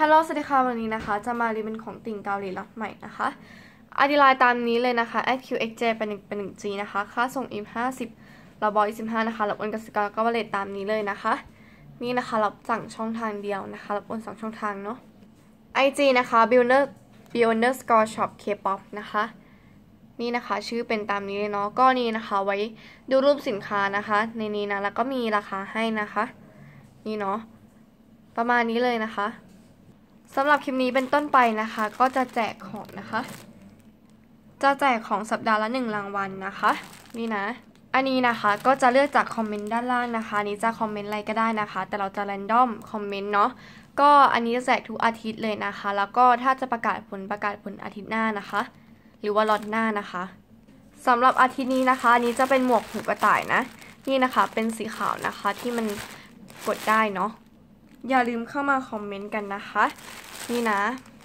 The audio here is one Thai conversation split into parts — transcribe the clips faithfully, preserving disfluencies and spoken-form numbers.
ฮัลโหลสวัสดีค่ะวันนี้นะคะจะมารีวิวของติ่งเกาหลีล็อตใหม่นะคะอดีไลน์ตามนี้เลยนะคะ แอท คิว เอ็กซ์ เจ เป็นหนึ่งเป็น หนึ่ง จี นะคะค่าส่ง อิม ห้าสิบเราบอยยี่สิบห้านะคะรับโอนกสิกรก็วอลเล็ตตามนี้เลยนะคะนี่นะคะรับสั่งช่องทางเดียวนะคะรับโอนสองช่องทางเนาะ ไอ จี นะคะ builder builder score shop K-pop นะคะนี่นะคะชื่อเป็นตามนี้เลยเนาะก็นี่นะคะไว้ดูรูปสินค้านะคะในนี้นะแล้วก็มีราคาให้นะคะนี่เนาะประมาณนี้เลยนะคะสำหรับคลิปนี้เป็นต้นไปนะคะก็จะแจกของนะคะจะแจกของสัปดาห์ละหนึ่งรางวัลนะคะนี่นะอันนี้นะคะก็จะเลือกจากคอมเมนต์ด้านล่างนะคะนี้จะคอมเมนต์อะไรก็ได้นะคะแต่เราจะแรนดอมคอมเมนต์เนาะก็อันนี้จะแจกทุกอาทิตย์เลยนะคะแล้วก็ถ้าจะประกาศผลประกาศผลอาทิตย์หน้านะคะหรือว่าล็อตหน้านะคะสำหรับอาทิตย์นี้นะคะอันนี้จะเป็นหมวกหูกระต่ายนะนี่นะคะเป็นสีขาวนะคะที่มันกดได้เนาะอย่าลืมเข้ามาคอมเมนต์กันนะคะนี่นะ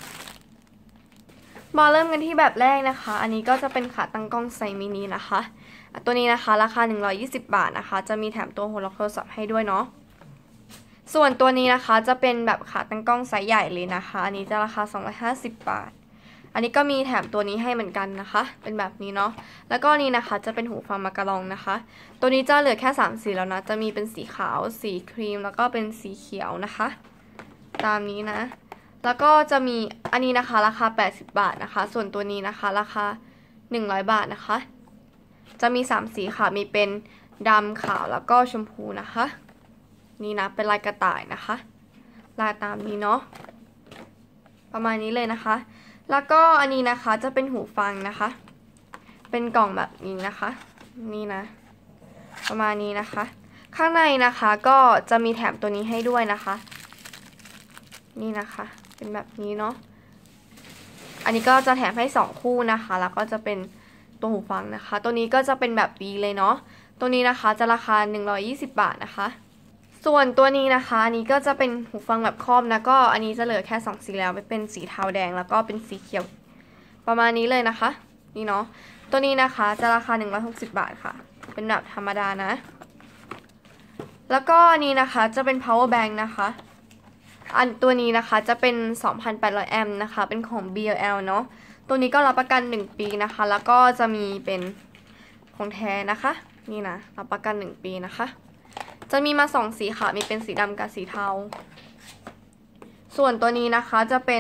มาเริ่มกันที่แบบแรกนะคะอันนี้ก็จะเป็นขาตั้งกล้องไซส์มินินะคะตัวนี้นะคะราคาหนึ่งร้อยยี่สิบบาทนะคะจะมีแถมตัวหัวล็อกโทรศัพท์ให้ด้วยเนาะส่วนตัวนี้นะคะจะเป็นแบบขาตั้งกล้องไซส์ใหญ่เลยนะคะอันนี้จะราคาสองร้อยห้าสิบบาทอันนี้ก็มีแถมตัวนี้ให้เหมือนกันนะคะเป็นแบบนี้เนาะแล้วก็นี่นะคะจะเป็นหูฟังมากระลองนะคะตัวนี้จะเหลือแค่สามสีแล้วนะจะมีเป็นสีขาวสีครีมแล้วก็เป็นสีเขียวนะคะตามนี้นะแล้วก็จะมีอันนี้นะคะราคาแปดสิบบาทนะคะส่วนตัวนี้นะคะราคาหนึ่งร้อยบาทนะคะจะมีสามสีค่ะมีเป็นดำขาวแล้วก็ชมพูนะคะนี่นะเป็นลายกระต่ายนะคะลายตามนี้เนาะประมาณนี้เลยนะคะแล้วก็อันนี้นะคะจะเป็นหูฟังนะคะเป็นกล่องแบบนี้นะคะนี่นะประมาณนี้นะคะข้างในนะคะก็จะมีแถมตัวนี้ให้ด้วยนะคะนี่นะคะเป็นแบบนี้เนาะอันนี้ก็จะแถมให้สองคู่นะคะแล้วก็จะเป็นตัวหูฟังนะคะตัวนี้ก็จะเป็นแบบดีเลยเนาะตัวนี้นะคะจะราคาหนึ่งร้อยยี่สิบบาทนะคะส่วนตัวนี้นะคะอันนี้ก็จะเป็นหูฟังแบบครอบนะก็อันนี้จะเหลือแค่สองสีแล้วเป็นสีเทาแดงแล้วก็เป็นสีเขียวประมาณนี้เลยนะคะนี่เนาะตัวนี้นะคะจะราคาหนึ่งร้อยหกสิบบาทค่ะเป็นแบบธรรมดานะแล้วก็อันนี้นะคะจะเป็น power bank นะคะอันตัวนี้นะคะจะเป็น สองพันแปดร้อย แอมป์นะคะเป็นของ บี แอล แอล เนาะตัวนี้ก็รับประกันหนึ่งปีนะคะแล้วก็จะมีเป็นของแท้นะคะนี่นะรับประกันหนึ่งปีนะคะจะมีมาสองสีค่ะมีเป็นสีดำกับสีเทาส่วนตัวนี้นะคะจะเป็น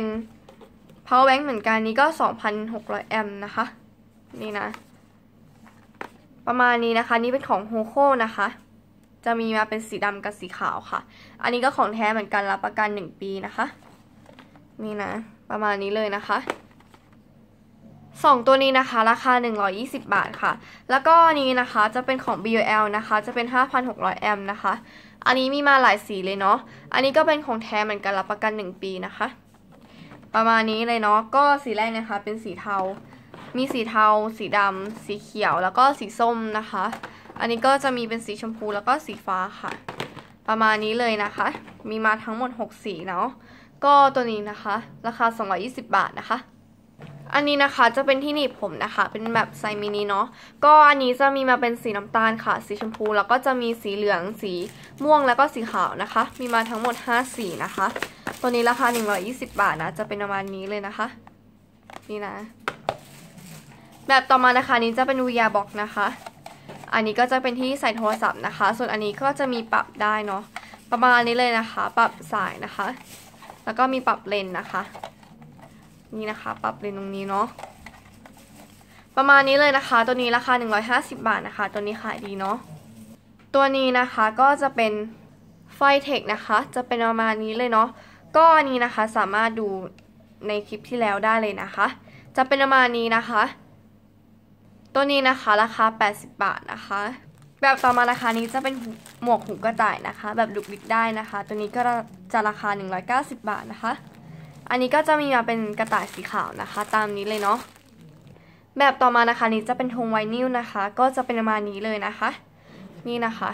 power bank เหมือนกันนี้ก็ สองพันหกร้อย แอมป์นะคะนี่นะประมาณนี้นะคะนี่เป็นของโฮโค่นะคะจะมีมาเป็นสีดำกับสีขาวค่ะอันนี้ก็ของแท้เหมือนกันรับประกันหนึ่งปีนะคะนี่นะประมาณนี้เลยนะคะสองตัวนี้นะคะราคาหนึ่งร้อยยี่สิบบาทค่ะแล้วก็นี้นะคะจะเป็นของ บี แอล นะคะจะเป็น ห้าพันหกร้อย แอมป์นะคะอันนี้มีมาหลายสีเลยเนาะอันนี้ก็เป็นของแท้เหมือนกันรับประกันหนึ่งปีนะคะประมาณนี้เลยเนาะก็สีแรกนะคะเป็นสีเทามีสีเทาสีดำสีเขียวแล้วก็สีส้มนะคะอันนี้ก็จะมีเป็นสีชมพูแล้วก็สีฟ้าค่ะประมาณนี้เลยนะคะมีมาทั้งหมดหกสีเนาะก็ตัวนี้นะคะราคาสองร้อยยี่สิบบาทนะคะอันนี้นะคะจะเป็นที่หนีบผมนะคะเป็นแบบไซส์มินิเนาะก็อันนี้จะมีมาเป็นสีน้ำตาลค่ะสีชมพูแล้วก็จะมีสีเหลืองสีม่วงแล้วก็สีขาวนะคะมีมาทั้งหมดห้าสีนะคะตัวนี้ราคาหนึ่งร้อยยี่สิบบาทนะจะเป็นประมาณนี้เลยนะคะนี่นะแบบต่อมานะคะนี้จะเป็น วี อาร์ Box นะคะอันนี้ก็จะเป็นที่ใส่โทรศัพท์นะคะส่วนอันนี้ก็จะมีปรับได้เนาะประมาณนี้เลยนะคะปรับสายนะคะแล้วก็มีปรับเลนนะคะนี่นะคะปรับเลนตรงนี้เนาะประมาณนี้เลยนะคะตัวนี้ราคาหนึ่งร้อยห้าสิบบาทนะคะตัวนี้ขายดีเนาะตัวนี้นะคะก็จะเป็นไฟเทคนะคะจะเป็นประมาณนี้เลยเนาะก็อันนี้นะคะสามารถดูในคลิปที่แล้วได้เลยนะคะจะเป็นประมาณนี้นะคะตัวนี้นะคะราคาแปดสิบบาทนะคะแบบต่อมาราคานี้จะเป็นหมวกหูกระต่ายนะคะแบบดุกดิกได้นะคะตัวนี้ก็จะราคาหนึ่งร้อยเก้าสิบบาทนะคะอันนี้ก็จะมีมาเป็นกระต่ายสีขาวนะคะตามนี้เลยเนาะแบบต่อมานะคะนี้จะเป็นธงไวนิลนะคะก็จะเป็นประมาณนี้เลยนะคะนี่นะคะ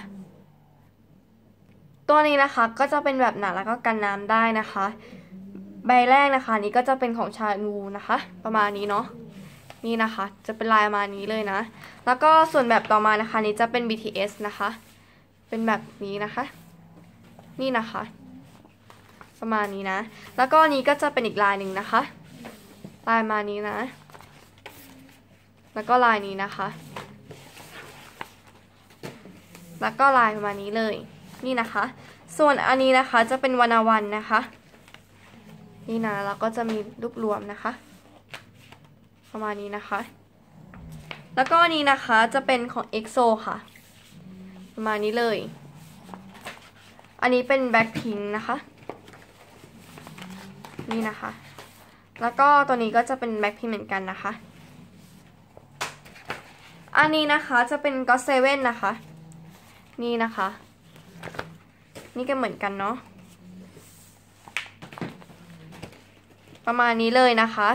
ตัวนี้นะคะก็จะเป็นแบบหนาแล้วก็กันน้ำได้นะคะใบแรกนะคะนี้ก็จะเป็นของชานูนะคะประมาณนี้เนาะนี่นะคะจะเป็นลายประมาณนี้เลยนะแล้วก็ส่วนแบบต่อมานะคะนี้จะเป็น บี ที เอส นะคะเป็นแบบนี้นะคะนี่นะคะปประมาณนี้นะแล้วก็นี้ก็จะเป็นอีกลายหนึ่งนะคะลายมานี้นะแล้วก็ลายนี้นะคะแล้วก็ลายประมาณนี้เลยนี่นะคะส่วนอันนี้นะคะจะเป็นวรรณวันนะคะนี่นะแล้วก็จะมีรูปรวมนะคะประมาณนี้นะคะแล้วก็นี้นะคะจะเป็นของ เอ็กโซ ค่ะประมาณนี้เลยอันนี้เป็นแบ็คพิงค์นะคะนี่นะคะแล้วก็ตัวนี้ก็จะเป็นแบ็คพิงค์เหมือนกันนะคะอันนี้นะคะจะเป็นก็อตเซเว่นนะคะนี่นะคะนี่ก็เหมือนกันเนาะประมาณนี้เลยนะคะ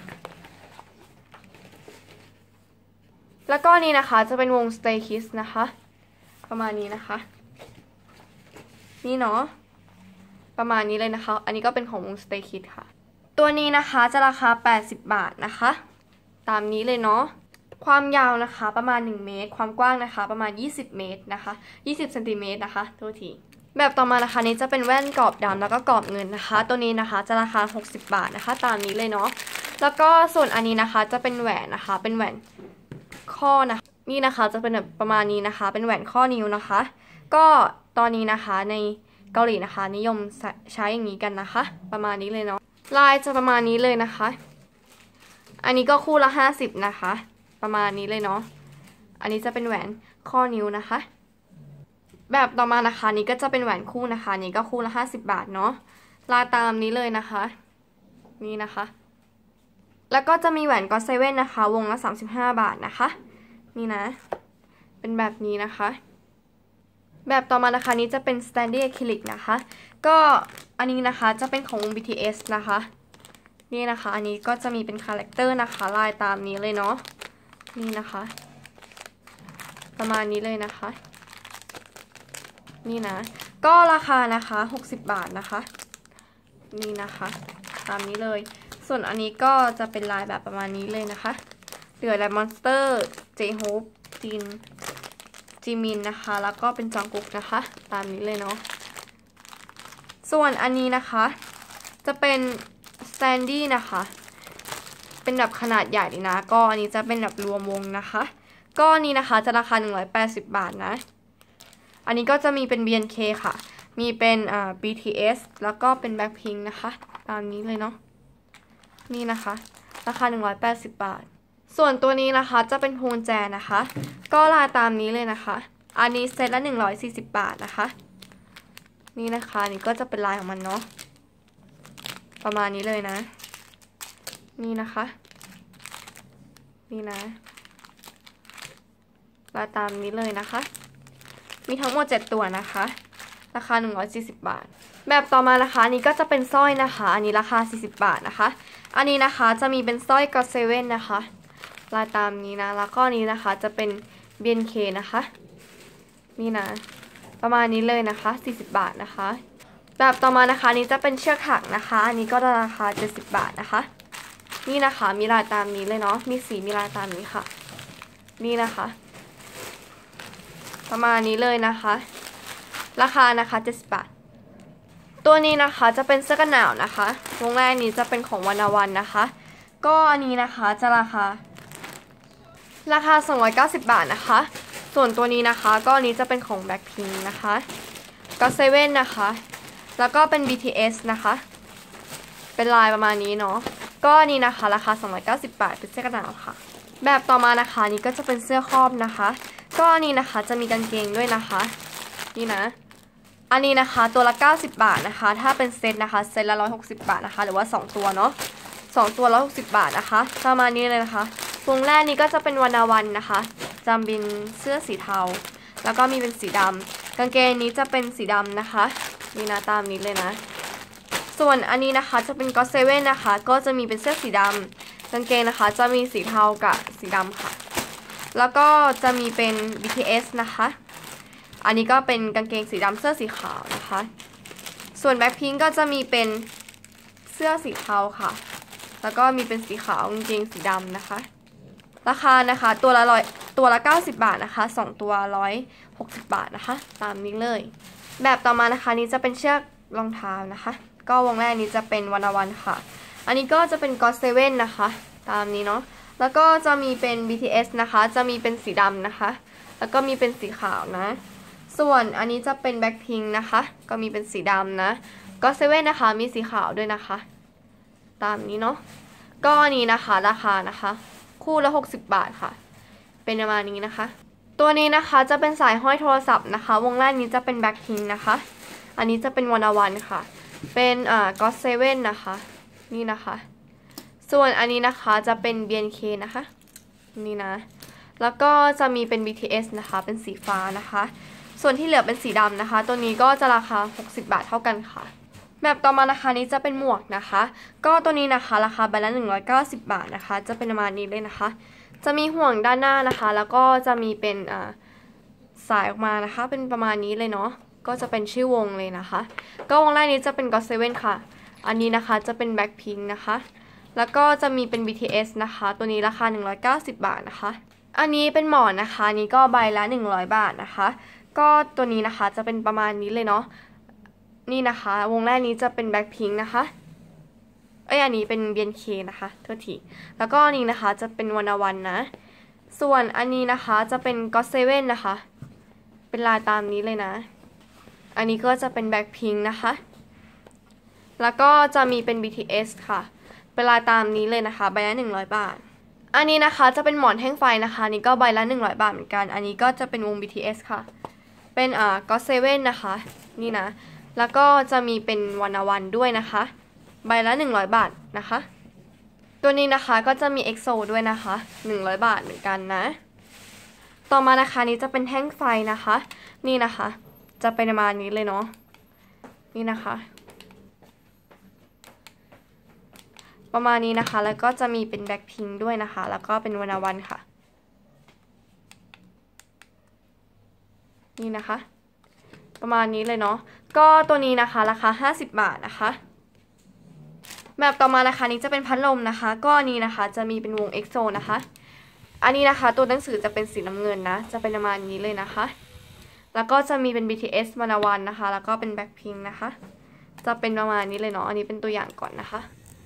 แล้วก็นี่นะคะจะเป็นวง Stray Kids นะคะประมาณนี้นะคะนี่เนาะประมาณนี้เลยนะคะอันนี้ก็เป็นของวง Stray Kids ค่ะตัวนี้นะคะจะราคาแปดสิบบาทนะคะตามนี้เลยเนาะความยาวนะคะประมาณหนึ่งเมตรความกว้างนะคะประมาณยี่สิบเมตรนะคะยี่สิบเซนติเมตรนะคะโทษทีแบบต่อมานะคะนี้จะเป็นแว่นกรอบดำแล้วก็กรอบเงินนะคะตัวนี้นะคะจะราคาหกสิบบาทนะคะตามนี้เลยเนาะแล้วก็ส่วนอันนี้นะคะจะเป็นแหวนนะคะเป็นแหวนข้อนะนี่นะคะจะเป็นแบบประมาณนี้นะคะเป็นแหวนข้อนิ้วนะคะก็ตอนนี้นะคะในเกาหลีนะคะนิยมใช้อย่างนี้กันนะคะประมาณนี้เลยเนาะลายจะประมาณนี้เลยนะคะอันนี้ก็คู่ละห้าสิบนะคะประมาณนี้เลยเนาะอันนี้จะเป็นแหวนข้อนิ้วนะคะแบบต่อมานะคะนี้ก็จะเป็นแหวนคู่นะคะนี้ก็คู่ละห้าสิบบาทเนาะลายตามนี้เลยนะคะนี่นะคะแล้วก็จะมีแหวนก็อตเซเว่นนะคะวงละสามสิบห้าบาทนะคะนี่นะเป็นแบบนี้นะคะแบบต่อมานะคะนี้จะเป็นสแตนดี้อะคริลิกนะคะก็อันนี้นะคะจะเป็นของวง บี ที เอส นะคะนี่นะคะอันนี้ก็จะมีเป็นคาแรคเตอร์นะคะลายตามนี้เลยเนาะนี่นะคะประมาณนี้เลยนะคะนี่นะก็ราคานะคะหกสิบบาทนะคะนี่นะคะตามนี้เลยส่วนอันนี้ก็จะเป็นลายแบบประมาณนี้เลยนะคะเหลือแลมอนสเตอร์เจโฮปจีนจีมินนะคะแล้วก็เป็นจองกุกนะคะตามนี้เลยเนาะส่วนอันนี้นะคะจะเป็นสแตนดี้นะคะเป็นแบบขนาดใหญ่เลยนะก็อันนี้จะเป็นแบบรวมวงนะคะก็อันนี้นะคะจะราคาหนึ่งร้อยแปดสิบบาทนะอันนี้ก็จะมีเป็น บี เอ็น เค ค่ะมีเป็นอ่า บี ที เอส แล้วก็เป็น Blackpink นะคะตามนี้เลยเนาะนี่นะคะราคาหนึ่งร้อยแปดสิบบาทส่วนตัวนี้นะคะจะเป็นพวงแจนะคะก็ลายตามนี้เลยนะคะอันนี้เซตละหนึ่งร้อยสี่สิบบาทนะคะนี่นะคะนี่ก็จะเป็นลายของมันเนาะประมาณนี้เลยนะนี่นะคะนี่นะลายตามนี้เลยนะคะมีทั้งหมดเจ็ดตัวนะคะราคาหนึ่งร้อยสี่สิบบาทแบบต่อมานะคะอันนี้ก็จะเป็นสร้อยนะคะอันนี้ราคาสี่สิบบาทนะคะอันนี้นะคะจะมีเป็นสร้อยก็อตเซเว่นนะคะลายตามนี้นะแล้วก็นี้นะคะจะเป็น บี เอ็น เค นะคะนี่นะประมาณนี้เลยนะคะสี่สิบบาทนะคะแบบต่อมานะคะนี้จะเป็นเชือกถักนะคะอันนี้ก็ราคาเจ็ดสิบบาทนะคะนี่นะคะมีลายตามนี้เลยเนาะมีสีมีลายตามนี้ค่ะนี่นะคะประมาณนี้เลยนะคะราคานะคะเจ็ดสิบบาทตัวนี้นะคะจะเป็นเสื้อกันหนาวนะคะวงแรกนี้จะเป็นของวรรณวันนะคะก็อันนี้นะคะจะราคาราคาสองร้อยเก้าสิบบาทนะคะส่วนตัวนี้นะคะก็อันนี้จะเป็นของ Blackpink นะคะก็อตเซเว่นนะคะแล้วก็เป็น บี ที เอส นะคะเป็นลายประมาณนี้เนาะก็อันนี้นะคะราคาสองร้อยเก้าสิบบาทเป็นเสื้อกันหนาวค่ะแบบต่อมานะคะนี้ก็จะเป็นเสื้อครอบนะคะก็อันนี้นะคะจะมีกางเกงด้วยนะคะนี่นะอันนี้นะคะตัวละเก้าสิบบาทนะคะถ้าเป็นเซตนะคะเซตละหนึ่งร้อยหกสิบบาทนะคะหรือว่าสองตัวเนาะสองตัวหนึ่งร้อยหกสิบบาทนะคะประมาณนี้เลยนะคะวงแรกนี้ก็จะเป็นวรรณวันนะคะจำบินเสื้อสีเทาแล้วก็มีเป็นสีดำกางเกงนี้จะเป็นสีดำนะคะนี่นะตามนี้เลยนะส่วนอันนี้นะคะจะเป็นก็อตเซเว่นนะคะก็จะมีเป็นเสื้อสีดำกางเกงนะคะจะมีสีเทากับสีดำค่ะแล้วก็จะมีเป็น บี ที เอส นะคะอันนี้ก็เป็นกางเกงสีดำเสื้อสีขาวนะคะส่วน Blackpink ก็จะมีเป็นเสื้อสีเทาค่ะแล้วก็มีเป็นสีขาวกางเกงสีดำนะคะราคานะคะตัวละร้อยตัวละเก้าสิบบาทนะคะสองตัวหนึ่งร้อยหกสิบบาทนะคะตามนี้เลยแบบต่อมานะคะนี้จะเป็นเชือกรองเท้านะคะก็วงแรกนี้จะเป็นวันอวันค่ะอันนี้ก็จะเป็น ก็อต เซเว่น นะคะตามนี้เนาะแล้วก็จะมีเป็น บี ที เอส นะคะจะมีเป็นสีดำนะคะแล้วก็มีเป็นสีขาวนะส่วนอันนี้จะเป็น แบล็คพิงค์ นะคะก็มีเป็นสีดำนะ ก็อต เซเว่น นะคะมีสีขาวด้วยนะคะตามนี้เนาะก็อันนี้นะคะราคานะคะคู่ละหกสิบบาทค่ะเป็นประมาณนี้นะคะตัวนี้นะคะจะเป็นสายห้อยโทรศัพท์นะคะวงแรกนี้จะเป็น แบล็คพิงค์ นะคะอันนี้จะเป็นวันอวันค่ะเป็นอ่า ก็อต เซเว่น นะคะนี่นะคะส่วนอันนี้นะคะจะเป็น บี เอ็น เค นะคะนี่นะแล้วก็จะมีเป็น บี ที เอส นะคะเป็นสีฟ้านะคะส่วนที่เหลือเป็นสีดำนะคะตัวนี้ก็จะราคาหกสิบบาทเท่ากันค่ะแบบต่อมานะคะนี้จะเป็นหมวกนะคะก็ตัวนี้นะคะราคาใบละหนึ่งร้อยเก้าสิบบาทนะคะจะเป็นประมาณนี้เลยนะคะจะมีห่วงด้านหน้านะคะแล้วก็จะมีเป็นอ่าสายออกมานะคะเป็นประมาณนี้เลยเนาะก็จะเป็นชื่อวงเลยนะคะก็วงแรกนี้จะเป็น ก็อต เซเว่น ค่ะอันนี้นะคะจะเป็น แบล็คพิงค์ นะคะแล้วก็จะมีเป็น บี ที เอส นะคะตัวนี้ราคาหนึ่งร้อยเก้าสิบบาทนะคะอันนี้เป็นหมอนนะคะนี้ก็ใบละหนึ่งร้อยบาทนะคะก็ตัวนี้นะคะจะเป็นประมาณนี้เลยเนาะนี่นะคะวงแรกนี้จะเป็น แบล็คพิงค์ นะคะเอ้ยอันนี้เป็น บี เอ็น เค นะคะโทษทีแล้วก็อันนี้นะคะจะเป็นวันอวันนะส่วนอันนี้นะคะจะเป็น ก็อต เซเว่น นะคะเป็นลายตามนี้เลยนะอันนี้ก็จะเป็น แบล็คพิงค์ นะคะแล้วก็จะมีเป็น บี ที เอส ค่ะเป็นลายตามนี้เลยนะคะใบละหนึ่งร้อยบาทอันนี้นะคะจะเป็นหมอนแท่งไฟนะคะนี่ก็ใบละหนึ่งร้อยบาทเหมือนกันอันนี้ก็จะเป็นวง บี ที เอส ค่ะเป็นอ่า ก็อต เซเว่น นะคะนี่นะแล้วก็จะมีเป็นวันอวันด้วยนะคะใบละหนึ่งร้อยบาทนะคะตัวนี้นะคะก็จะมี เอ็กโซ ด้วยนะคะหนึ่งร้อยบาทเหมือนกันนะต่อมานะคะนี้จะเป็นแท่งไฟนะคะนี่นะคะจะเป็นประมาณนี้เลยเนาะนี่นะคะประมาณนี้นะคะแล้วก็จะมีเป็น แบล็คพิงค์ ด้วยนะคะแล้วก็เป็นวันอวันค่ะนี่นะคะประมาณนี้เลยเนาะก็ตัวนี้นะคะราคาห้าสิบบาทนะคะแบบต่อมานะคะนี้จะเป็นพัดลมนะคะก็อันนี้นะคะจะมีเป็นวง เอ็กโซ นะคะอันนี้นะคะตัวหนังสือจะเป็นสีน้ำเงินนะจะเป็นประมาณนี้เลยนะคะแล้วก็จะมีเป็น บี ที เอส วันอวันนะคะแล้วก็เป็น แบล็คพิงค์ นะคะจะเป็นประมาณนี้เลยเนาะอันนี้เป็นตัวอย่างก่อนนะคะ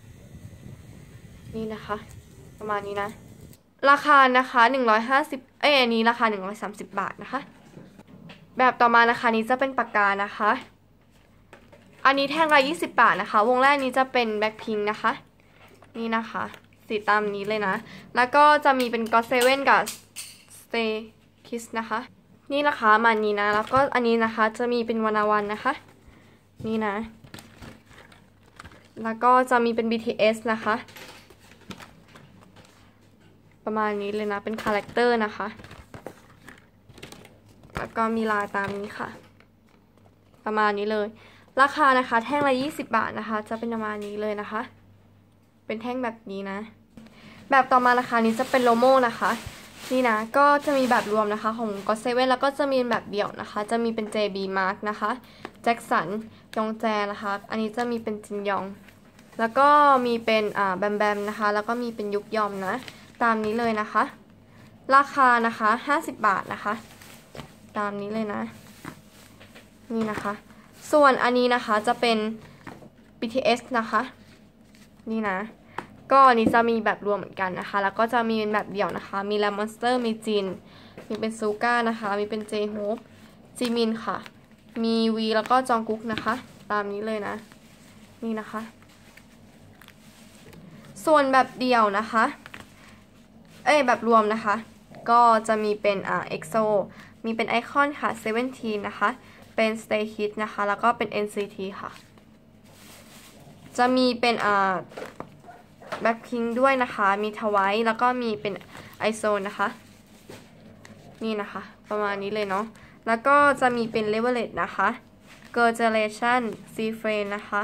นี่นะคะประมาณนี้นะราคานะคะหนึ่งร้อยห้าสิบเอ้ยอันนี้ราคาหนึ่งร้อยสามสิบบาทนะคะแบบต่อมานะคะนี้จะเป็นปากกานะคะอันนี้แท่งละยี่สิบบาทนะคะวงแรกนี้จะเป็น แบล็คพิงค์ นะคะนี่นะคะสีตามนี้เลยนะแล้วก็จะมีเป็น ก็อต เซเว่น กับ สเตย์ คิส นะคะนี่นะคะมันนี้นะแล้วก็อันนี้นะคะจะมีเป็นวันอวันนะคะนี่นะแล้วก็จะมีเป็น บี ที เอส นะคะประมาณนี้เลยนะเป็นคาแรคเตอร์นะคะแล้วก็มีลายตามนี้ค่ะประมาณนี้เลยราคานะคะแท่งละยี่สิบบาทนะคะจะเป็นประมาณนี้เลยนะคะเป็นแท่งแบบนี้นะแบบต่อมาราคานี้จะเป็นโลโม่นะคะนี่นะก็จะมีแบบรวมนะคะของ ก็อต เซเว่น แล้วก็จะมีแบบเดี่ยวนะคะจะมีเป็น เจ บี Mark นะคะแจ็คสันยองแจนะคะอันนี้จะมีเป็นจินยองแล้วก็มีเป็นอ่าแบมแบมนะคะแล้วก็มีเป็นยุกยอมนะตามนี้เลยนะคะราคานะคะห้าสิบบาทนะคะตามนี้เลยนะนี่นะคะส่วนอันนี้นะคะจะเป็น บี ที เอส นะคะนี่นะก็อันนี้จะมีแบบรวมเหมือนกันนะคะแล้วก็จะมีเป็นแบบเดี่ยวนะคะมีแลมอนสเตอร์มีจินมีเป็นซูก้านะคะมีเป็นเจโฮปจีมินค่ะมีวีแล้วก็จองกุ๊กนะคะตามนี้เลยนะนี่นะคะส่วนแบบเดี่ยวนะคะเอ้ยแบบรวมนะคะก็จะมีเป็นอ่า เอ็กโซ มีเป็นไอคอนค่ะเซเว่นทีนนะคะเป็น Stay Kids นะคะแล้วก็เป็น เอ็น ซี ที ค่ะจะมีเป็นอ่า แบล็คพิงค์ ด้วยนะคะมีทวายแล้วก็มีเป็นไอโซนนะคะนี่นะคะประมาณนี้เลยเนาะแล้วก็จะมีเป็นเลเวลเลตนะคะเกิร์ลเจเนเรชั่นซีเฟรนนะคะ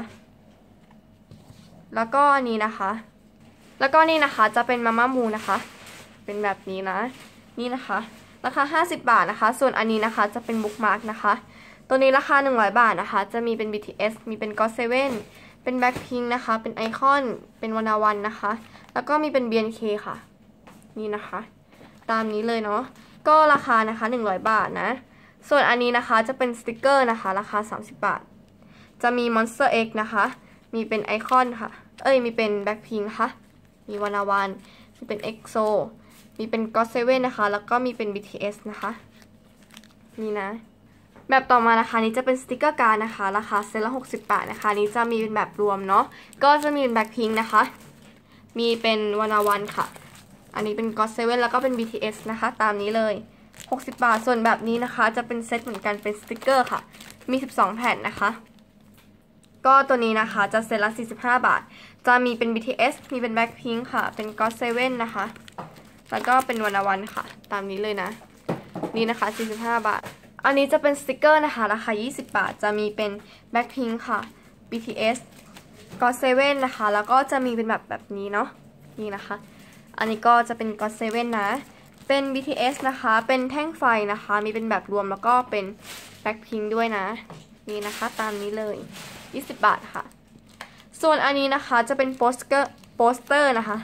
แล้วก็อันนี้นะคะแล้วก็นี่นะคะจะเป็นมาม่ามูนะคะเป็นแบบนี้นะนี่นะคะราคาห้าสิบบาทนะคะส่วนอันนี้นะคะจะเป็นบุ๊กมาร์กนะคะตัวนี้ราคาหนึ่งร้อยบาทนะคะจะมีเป็น บี ที เอส มีเป็น ก็อต เซเว่น เป็น แบล็คพิงค์ นะคะเป็นไอคอนเป็นวันอวันนะคะแล้วก็มีเป็น บี เอ็น เค ค่ะนี่นะคะตามนี้เลยเนาะก็ราคานะคะหนึ่งร้อยบาทนะส่วนอันนี้นะคะจะเป็นสติกเกอร์นะคะราคาสามสิบบาทจะมี Monster X นะคะมีเป็นไอคอนค่ะเอ้ยมีเป็นแบ็คพิงค์ค่ะมีวานาวันมีเป็นเอ็กโซมีเป็นก็อตเซเว่นนะคะแล้วก็มีเป็น บี ที เอส นะคะนี่นะแบบต่อมานะคะนี้จะเป็นสติกเกอร์การ์ดนะคะราคาเซตละหกสิบบาทนะคะนี้จะมีเป็นแบบรวมเนาะก็จะมีเป็นแบ็คพิงค์นะคะมีเป็นวานาวันค่ะอันนี้เป็นก็อตเซเว่นแล้วก็เป็น บี ที เอส นะคะตามนี้เลยหกสิบบาทส่วนแบบนี้นะคะจะเป็นเซตเหมือนกันเป็นสติกเกอร์ค่ะมีสิบสองแผ่นนะคะก็ตัวนี้นะคะจะเซตละสี่สิบห้าบาทจะมีเป็น บี ที เอส มีเป็นแบ็คพิงค์ค่ะเป็นก็อตเซเว่นนะคะแล้วก็เป็นวานาวันค่ะตามนี้เลยนะนี่นะคะสี่สิบห้าบาทอันนี้จะเป็นสติกเกอร์นะคะราคายี่สิบบาทจะมีเป็นแบ็คพิงค์ค่ะ บี ที เอส ก็อตเซเว่นนะคะแล้วก็จะมีเป็นแบบแบบนี้เนาะนี่นะคะอันนี้ก็จะเป็นก็อตเซเว่นนะเป็น บี ที เอส นะคะเป็นแท่งไฟนะคะมีเป็นแบบรวมแล้วก็เป็นแบ็คพิงค์ด้วยนะนี่นะคะตามนี้เลยยี่สิบบาทค่ะส่วนอันนี้นะคะจะเป็นโปสเตอร์โปสเตอร์นะคะ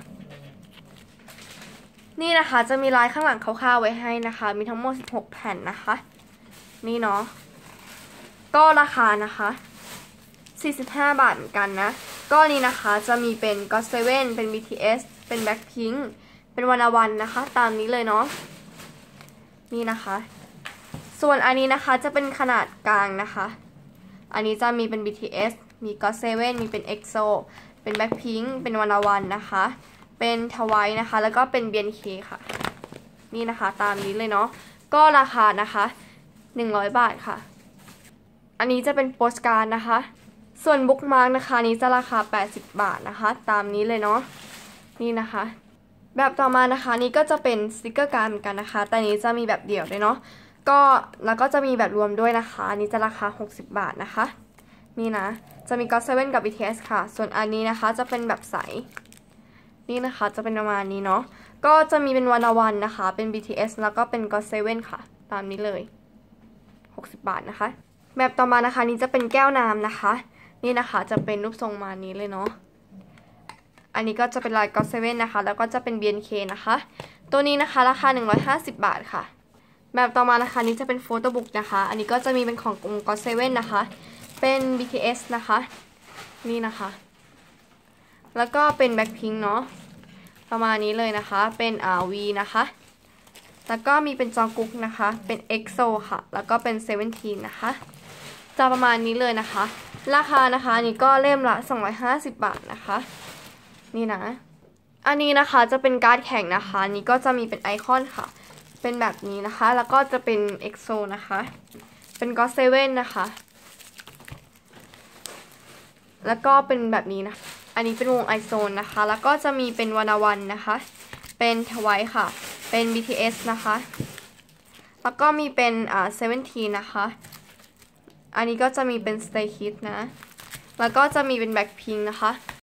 นี่นะคะจะมีลายข้างหลังคร่าวๆไว้ให้นะคะมีทั้งหมดสิบหกแผ่นนะคะนี่เนาะก็ราคานะคะสี่สิบห้าบาทเหมือนกันนะก็นี้นะคะจะมีเป็นก็อตเซเว่นเป็น บี ที เอส เป็นแบ็คพิงค์เป็นวานาวันนะคะตามนี้เลยเนาะนี่นะคะส่วนอันนี้นะคะจะเป็นขนาดกลางนะคะอันนี้จะมีเป็น บี ที เอส มีก็อตเซเว่นมีเป็น เอ็กโซ เป็นแบ็คพิงค์เป็นวานาวันนะคะเป็นทวายนะคะแล้วก็เป็น บี เอ็น เค ค่ะนี่นะคะตามนี้เลยเนาะก็ราคานะคะหนึ่งร้อยบาทค่ะอันนี้จะเป็นโปสการ์ดนะคะส่วนบุ๊กมาร์กนะคะนี้จะราคาแปดสิบบาทนะคะตามนี้เลยเนาะนี่นะคะแบบต่อมานะคะนี้ก็จะเป็นสติกเกอร์การ์ดเหมือนกันนะคะแต่นี้จะมีแบบเดี่ยวด้วยเนาะก็แล้วก็จะมีแบบรวมด้วยนะคะอันนี้จะราคาหกสิบบาทนะคะนี่นะจะมีก็อตเซเว่นกับ บี ที เอส ค่ะส่วนอันนี้นะคะจะเป็นแบบใสนี่นะคะจะเป็นประมาณนี้เนาะก็จะมีเป็นวานาวันนะคะเป็น บี ที เอส แล้วก็เป็นก็อตเซเว่นค่ะตามนี้เลยหกสิบบาทนะคะแบบต่อมานะคะนี้จะเป็นแก้วน้ำนะคะนี่นะคะจะเป็นรูปทรงมานี้เลยเนาะอันนี้ก็จะเป็นลายก็อตเซเว่นนะคะแล้วก็จะเป็น บี เอ็น เค นะคะตัวนี้นะคะราคาหนึ่งร้อยห้าสิบบาทค่ะแบบต่อมานะคะนี้จะเป็นโฟโต้บุ๊กนะคะอันนี้ก็จะมีเป็นของกลุ่มก็อตเซเว่นนะคะเป็น บี ที เอส นะคะนี่นะคะแล้วก็เป็นแบ็คพิงค์เนาะประมาณนี้เลยนะคะเป็นอ่า V นะคะแล้วก็มีเป็นจองกุ๊กนะคะเป็น เอ็กโซ ค่ะแล้วก็เป็นเซเว่นทีนนะคะจะประมาณนี้เลยนะคะราคานะคะอันนี้ก็เล่มละสองร้อยห้าสิบบาทนะคะนี่นะอันนี้นะคะจะเป็นการ์ดแข่งนะคะอันนี้ก็จะมีเป็นไอคอนค่ะเป็นแบบนี้นะคะแล้วก็จะเป็น เอ็กโซ นะคะเป็นก็อตเซเว่นนะคะแล้วก็เป็นแบบนี้นะอันนี้เป็นวงไอโซนนะคะแล้วก็จะมีเป็นวานาวันนะคะเป็นทวายค่ะเป็น บี ที เอส นะคะแล้วก็มีเป็นอ่าเซเว่นทีนะคะอันนี้ก็จะมีเป็น Stay Kids นะแล้วก็จะมีเป็นแบ็คพิงค์นะคะ